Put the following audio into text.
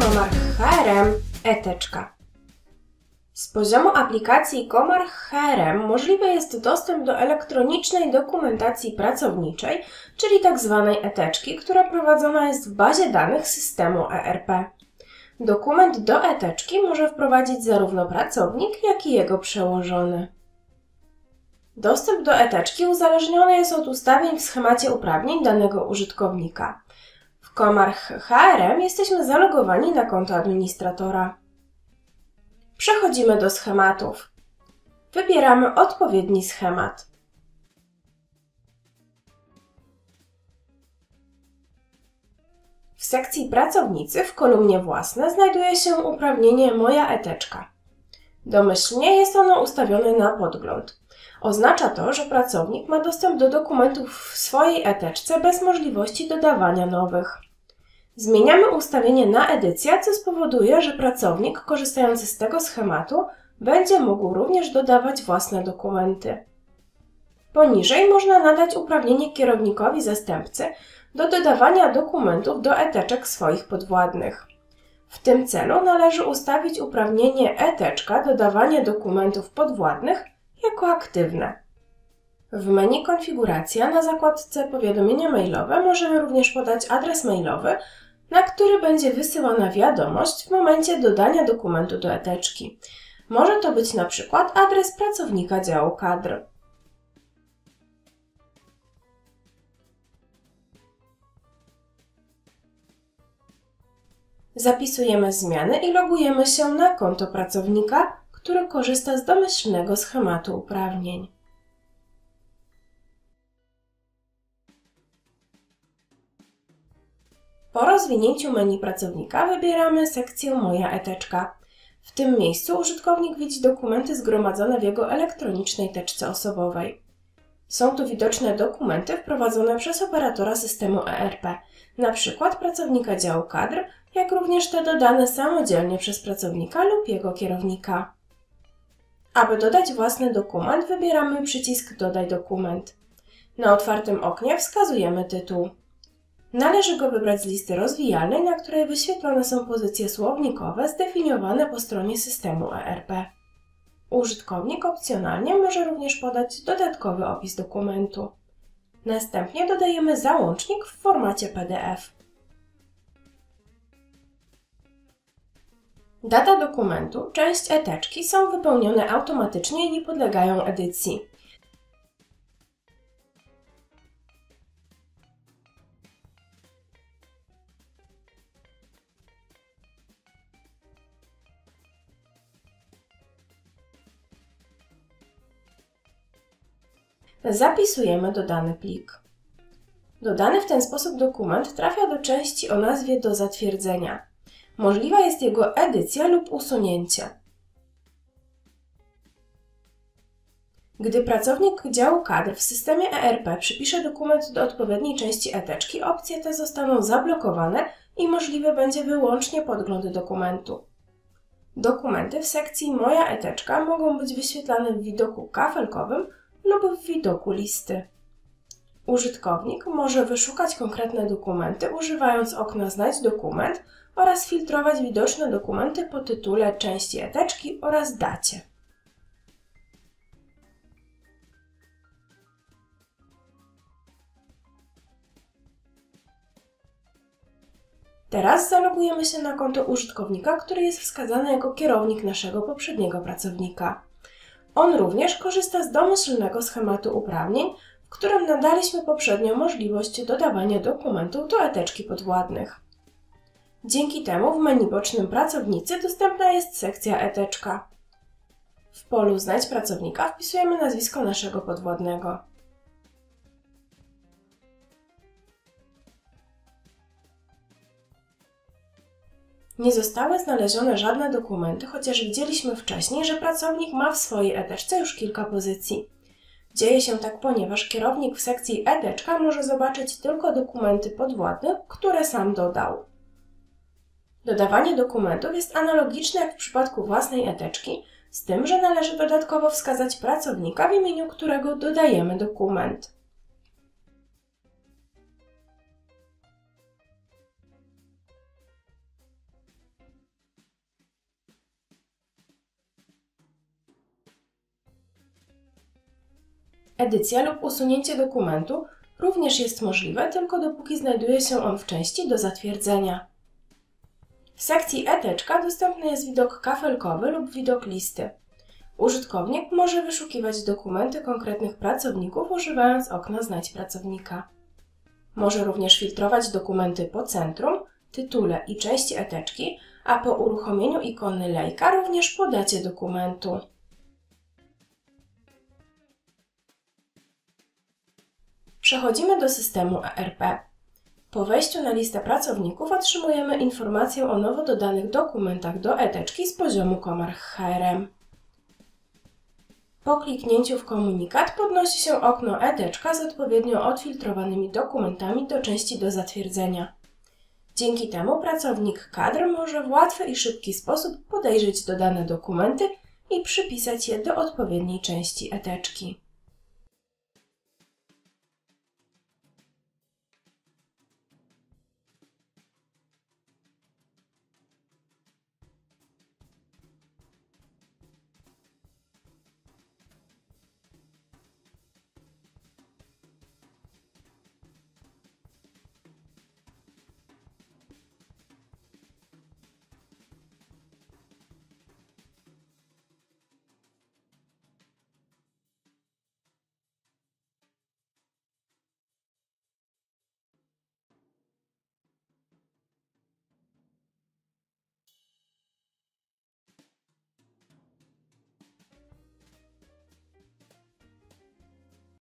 Comarch HRM Eteczka. Z poziomu aplikacji Comarch HRM możliwy jest dostęp do elektronicznej dokumentacji pracowniczej, czyli tzw. eteczki, która prowadzona jest w bazie danych systemu ERP. Dokument do eteczki może wprowadzić zarówno pracownik, jak i jego przełożony. Dostęp do eteczki uzależniony jest od ustawień w schemacie uprawnień danego użytkownika. W Comarch HRM jesteśmy zalogowani na konto administratora. Przechodzimy do schematów. Wybieramy odpowiedni schemat. W sekcji Pracownicy w kolumnie Własne znajduje się uprawnienie Moja eteczka. Domyślnie jest ono ustawione na podgląd. Oznacza to, że pracownik ma dostęp do dokumentów w swojej eteczce bez możliwości dodawania nowych. Zmieniamy ustawienie na edycja, co spowoduje, że pracownik korzystający z tego schematu będzie mógł również dodawać własne dokumenty. Poniżej można nadać uprawnienie kierownikowi zastępcy do dodawania dokumentów do eteczek swoich podwładnych. W tym celu należy ustawić uprawnienie eteczka dodawanie dokumentów podwładnych jako aktywne. W menu Konfiguracja na zakładce Powiadomienia mailowe możemy również podać adres mailowy, na który będzie wysyłana wiadomość w momencie dodania dokumentu do eteczki. Może to być na przykład adres pracownika działu kadr. Zapisujemy zmiany i logujemy się na konto pracownika, który korzysta z domyślnego schematu uprawnień. Po rozwinięciu menu pracownika wybieramy sekcję Moja eteczka. W tym miejscu użytkownik widzi dokumenty zgromadzone w jego elektronicznej teczce osobowej. Są tu widoczne dokumenty wprowadzone przez operatora systemu ERP, np. pracownika działu kadr, jak również te dodane samodzielnie przez pracownika lub jego kierownika. Aby dodać własny dokument, wybieramy przycisk Dodaj dokument. Na otwartym oknie wskazujemy tytuł. Należy go wybrać z listy rozwijalnej, na której wyświetlone są pozycje słownikowe zdefiniowane po stronie systemu ERP. Użytkownik opcjonalnie może również podać dodatkowy opis dokumentu. Następnie dodajemy załącznik w formacie PDF. Data dokumentu, część eteczki są wypełnione automatycznie i nie podlegają edycji. Zapisujemy dodany plik. Dodany w ten sposób dokument trafia do części o nazwie Do zatwierdzenia. Możliwa jest jego edycja lub usunięcie. Gdy pracownik działu kadr w systemie ERP przypisze dokument do odpowiedniej części eteczki, opcje te zostaną zablokowane i możliwy będzie wyłącznie podgląd dokumentu. Dokumenty w sekcji Moja eteczka mogą być wyświetlane w widoku kafelkowym lub w widoku listy. Użytkownik może wyszukać konkretne dokumenty, używając okna Znajdź dokument oraz filtrować widoczne dokumenty po tytule, części eteczki oraz dacie. Teraz zalogujemy się na konto użytkownika, który jest wskazany jako kierownik naszego poprzedniego pracownika. On również korzysta z domyślnego schematu uprawnień, w którym nadaliśmy poprzednio możliwość dodawania dokumentów do eteczki podwładnych. Dzięki temu w menu bocznym Pracownicy dostępna jest sekcja Eteczka. W polu Znajdź pracownika wpisujemy nazwisko naszego podwładnego. Nie zostały znalezione żadne dokumenty, chociaż widzieliśmy wcześniej, że pracownik ma w swojej eteczce już kilka pozycji. Dzieje się tak, ponieważ kierownik w sekcji Eteczka może zobaczyć tylko dokumenty podwładnych, które sam dodał. Dodawanie dokumentów jest analogiczne jak w przypadku własnej eteczki, z tym, że należy dodatkowo wskazać pracownika, w imieniu którego dodajemy dokument. Edycja lub usunięcie dokumentu również jest możliwe, tylko dopóki znajduje się on w części do zatwierdzenia. W sekcji e-teczka dostępny jest widok kafelkowy lub widok listy. Użytkownik może wyszukiwać dokumenty konkretnych pracowników używając okna Znajdź pracownika. Może również filtrować dokumenty po centrum, tytule i części e-teczki, a po uruchomieniu ikony lejka również po dacie dokumentu. Przechodzimy do systemu ERP. Po wejściu na listę pracowników otrzymujemy informację o nowo dodanych dokumentach do e-teczki z poziomu Comarch HRM. Po kliknięciu w komunikat podnosi się okno e-teczka z odpowiednio odfiltrowanymi dokumentami do części do zatwierdzenia. Dzięki temu pracownik kadr może w łatwy i szybki sposób podejrzeć dodane dokumenty i przypisać je do odpowiedniej części e-teczki.